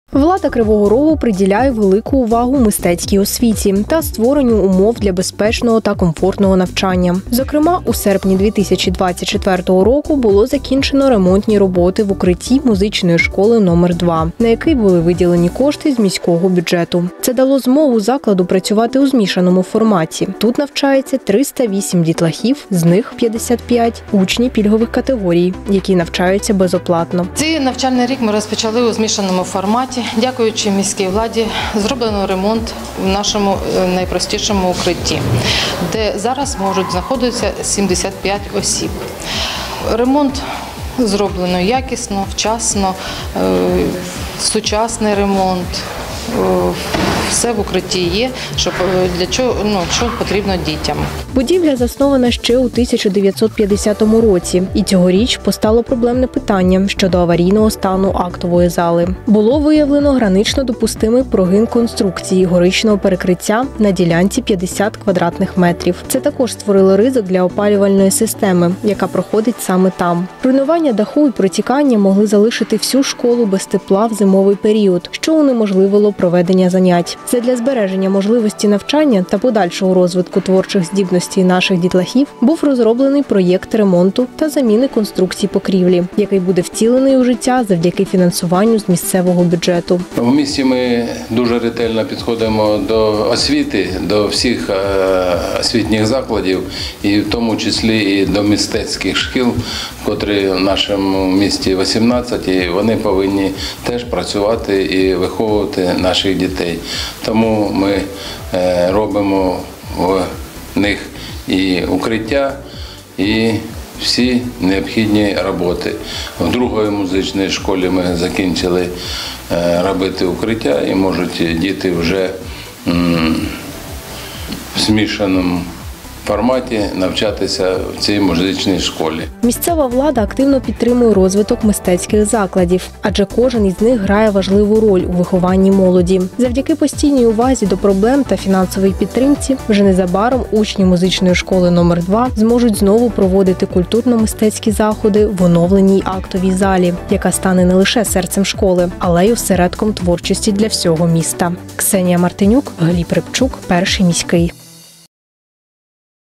Влада Кривого Рогу приділяє велику увагу мистецькій освіті та створенню умов для безпечного та комфортного навчання. Зокрема, у серпні 2024 року було закінчено ремонтні роботи в укритті музичної школи номер 2, на який були виділені кошти з міського бюджету. Це дало змогу закладу працювати у змішаному форматі. Тут навчається 308 дітлахів, з них 55 – учні пільгових категорій, які навчаються безоплатно. Цей навчальний рік ми розпочали у змішаному форматі. Дякуючи міській владі, зроблено ремонт в нашому найпростішому укритті, де зараз можуть знаходитися 75 осіб. Ремонт зроблено якісно, вчасно, сучасний ремонт. Все в укритті є, для чого, що потрібно дітям. Будівля заснована ще у 1950 році, і цьогоріч постало проблемне питання щодо аварійного стану актової зали. Було виявлено гранично допустимий прогин конструкції горичного перекриття на ділянці 50 квадратних метрів. Це також створило ризик для опалювальної системи, яка проходить саме там. Руйнування даху і протікання могли залишити всю школу без тепла в зимовий період, що унеможливило проведення занять. Задля збереження можливості навчання та подальшого розвитку творчих здібностей наших дітлахів був розроблений проєкт ремонту та заміни конструкцій покрівлі, який буде втілений у життя завдяки фінансуванню з місцевого бюджету. В місті ми дуже ретельно підходимо до освіти, до всіх освітніх закладів, і в тому числі і до мистецьких шкіл, котрі в нашому місті 18, і вони повинні теж працювати і виховувати наших дітей. Тому ми робимо в них і укриття, і всі необхідні роботи. В другій музичній школі ми закінчили робити укриття, і можуть діти вже в змішаному форматі навчатися в цій музичній школі. Місцева влада активно підтримує розвиток мистецьких закладів, адже кожен із них грає важливу роль у вихованні молоді. Завдяки постійній увазі до проблем та фінансовій підтримці вже незабаром учні музичної школи номер 2 зможуть знову проводити культурно-мистецькі заходи в оновленій актовій залі, яка стане не лише серцем школи, але й осередком творчості для всього міста. Ксенія Мартинюк, Гліб Рибчук, Перший міський.